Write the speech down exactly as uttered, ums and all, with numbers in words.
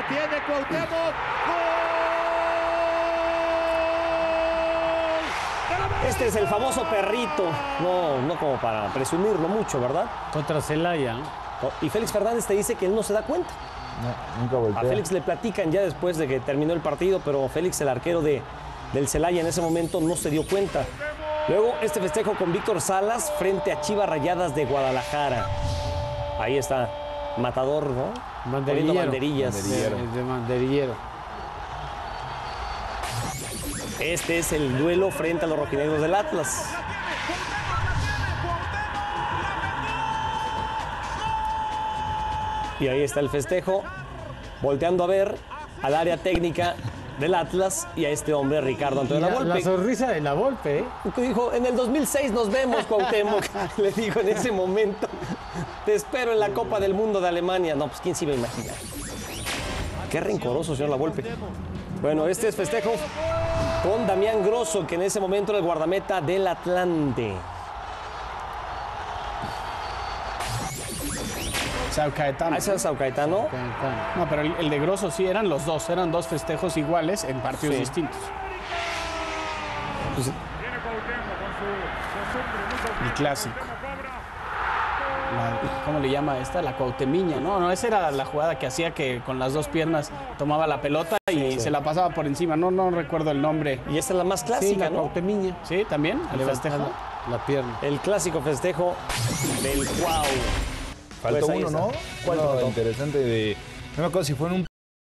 La tiene Cuauhtémoc. Este es el famoso perrito. No, no como para presumirlo mucho, ¿verdad? Contra Celaya. Y Félix Fernández te dice que él no se da cuenta. No, nunca voltea. A Félix le platican ya después de que terminó el partido, pero Félix, el arquero de, del Celaya, en ese momento no se dio cuenta. Luego, este festejo con Víctor Salas frente a Chivas Rayadas de Guadalajara. Ahí está, matador, ¿no? Banderillero. Poniendo banderillas. Banderillero. De, de banderillero. Este es el duelo frente a los rojinegros del Atlas. Y ahí está el festejo, volteando a ver al área técnica del Atlas y a este hombre, Ricardo Antonio La, Lavolpe. la sonrisa de Lavolpe, ¿eh? Que dijo, en el dos mil seis nos vemos, Cuauhtémoc. Le dijo en ese momento, te espero en la Copa del Mundo de Alemania. No, pues quién se iba a imaginar. Qué rencoroso, señor Lavolpe. Bueno, este es festejo con Damián Grosso, que en ese momento era el guardameta del Atlante. Sao Caetano. ¿Ah, ese es Sao Caetano? No, pero el, el de Grosso sí, eran los dos, eran dos festejos iguales en partidos Sí. distintos. Pues, el clásico. La, ¿Cómo le llama esta? La Cuauhtemiña. No, no, esa era la jugada que hacía que con las dos piernas tomaba la pelota y Sí, sí. se la pasaba por encima. No, no recuerdo el nombre. y esta es la más Sí, clásica, la ¿no? Cuauhtemiña. ¿Sí? ¿También? ¿El Le festejo? La, la pierna. El clásico festejo del Cuau. Faltó Pues ahí uno, está. ¿no? ¿Cuál Uno faltó? interesante de... No me acuerdo si fue en un